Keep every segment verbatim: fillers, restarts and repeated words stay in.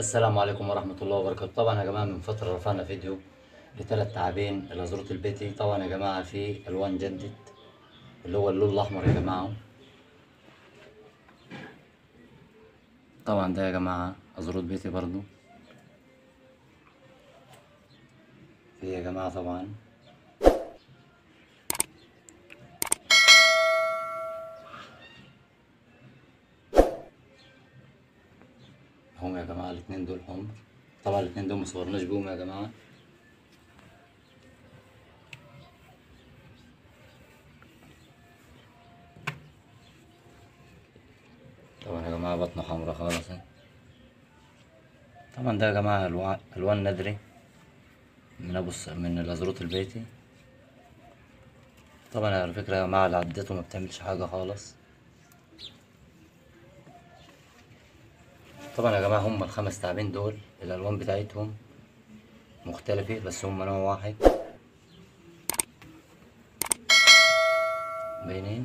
السلام عليكم ورحمة الله وبركاته. طبعا يا جماعة من فترة رفعنا فيديو لثلاث تعابين الأزرق البيتي. طبعا يا جماعة في ألوان جدد اللي هو اللون الأحمر يا جماعة. طبعا ده يا جماعة أزرق بيتي برضو في يا جماعة. طبعا هم يا جماعة الاتنين دول حمر. طبعا الاتنين دول مصورناش بيهم يا جماعة. طبعا يا جماعة بطنه حمرا خالص. طبعا ده يا جماعة ألوان ألوان ندري من أبو الس- من الأزرق البيتي. طبعا على فكرة يا جماعة عدته ما بتعملش حاجة خالص. طبعا يا جماعة هم الخمس تعابين دول الألوان بتاعتهم مختلفة بس هم نوع واحد باينين.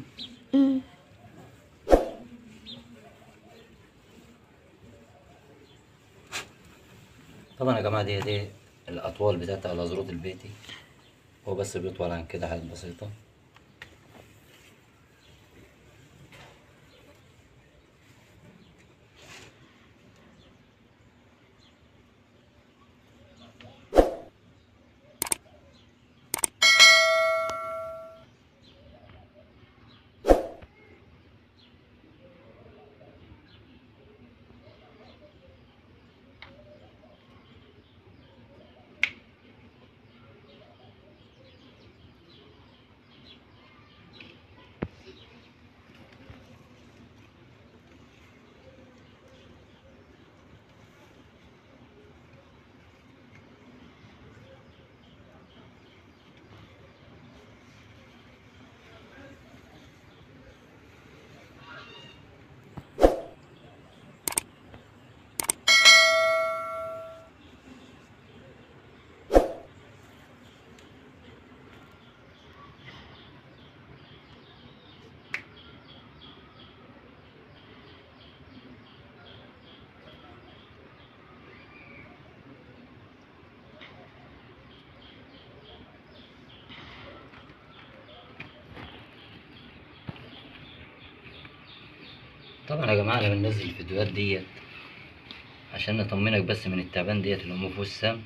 طبعا يا جماعة دي دي الأطوال بتاعت الأزرق البيتي. هو بس بيطول عن كده حاجات بسيطة. طبعا يا جماعة أنا بننزل الفيديوهات ديت عشان نطمنك بس من التعبان ديت اللي هم فوق السم.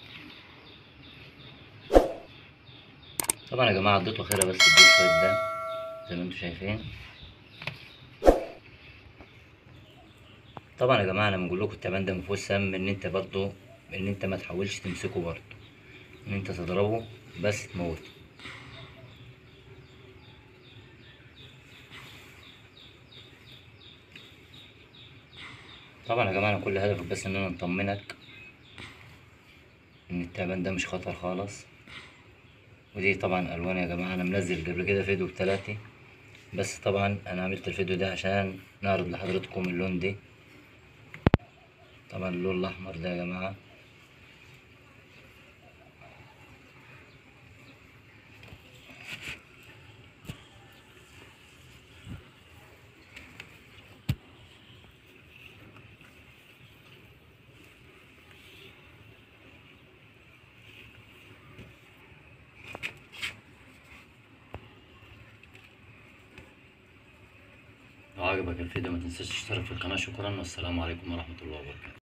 طبعا يا جماعة اديته خيرة بس اديله شوية دم زي ما انتوا شايفين. طبعا يا جماعة انا بنقول لكم التعبان ده مفيهوش سم، ان انت برضه ان انت ما تحاولش تمسكه برضه، ان انت تضربه بس تموته. طبعا يا جماعة انا كل هدفي بس ان انا نطمنك ان التعبان ده مش خطر خالص. ودي طبعا الوان يا جماعة. انا منزل قبل كده فيديو بتلاتة بس طبعا انا عملت الفيديو ده عشان نعرض لحضرتكم اللون ده. طبعا اللون الاحمر ده يا جماعة. لو عجبك الفيديو ما تنساش تشترك في القناة. شكرا والسلام عليكم ورحمة الله وبركاته.